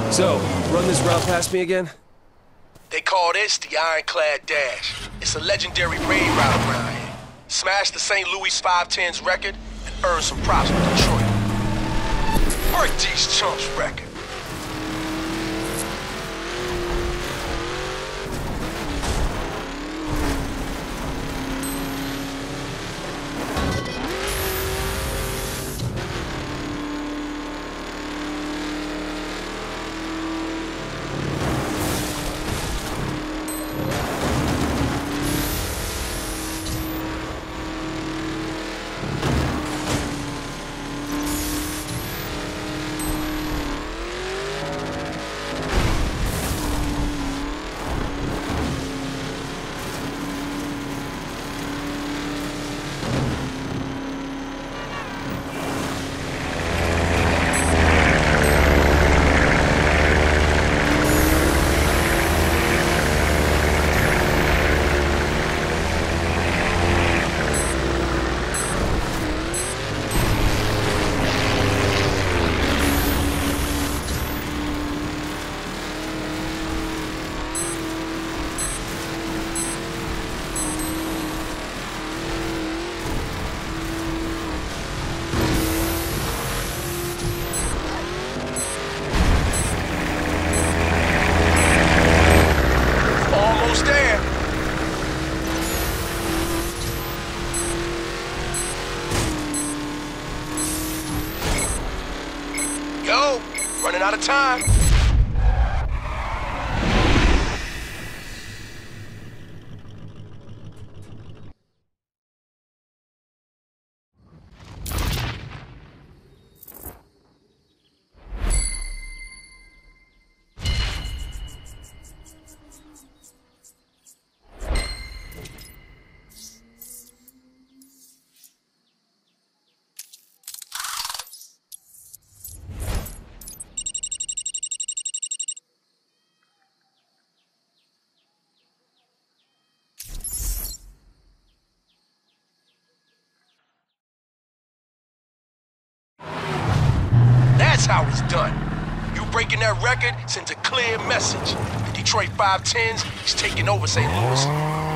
So, run this route past me again? They call this the Ironclad Dash. It's a legendary raid route around here. Smash the St. Louis 510's record and earn some props with Detroit. Break these chumps record. Running out of time. That's how it's done. You breaking that record sends a clear message. The Detroit 510s is taking over St. Louis.